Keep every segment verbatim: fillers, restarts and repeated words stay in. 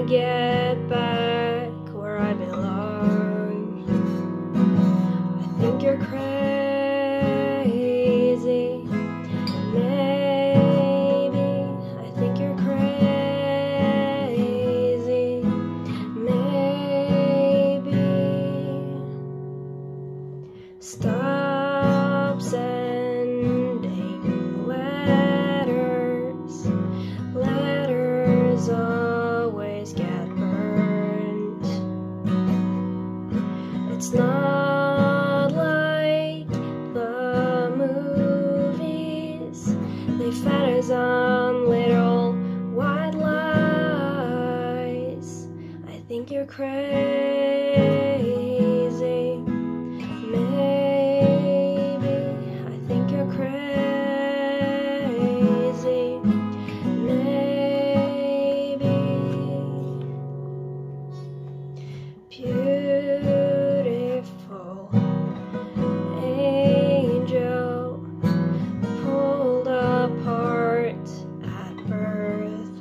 get back where I belong. I think you're crazy. Maybe I think you're crazy. Maybe stop sending letters. Letters always get burned. It's not like the movies. They focus on little white lies. I think you're crazy. Maybe I think you're crazy. Maybe. Beautiful angel pulled apart at birth.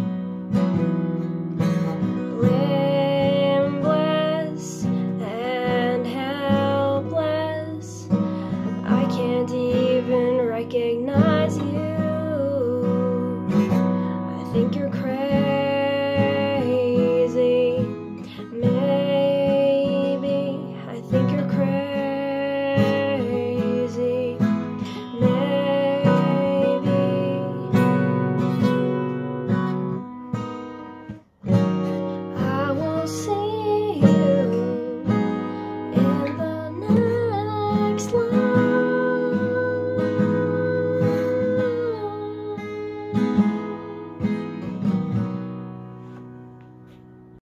Limbless and helpless, I can't even recognize you.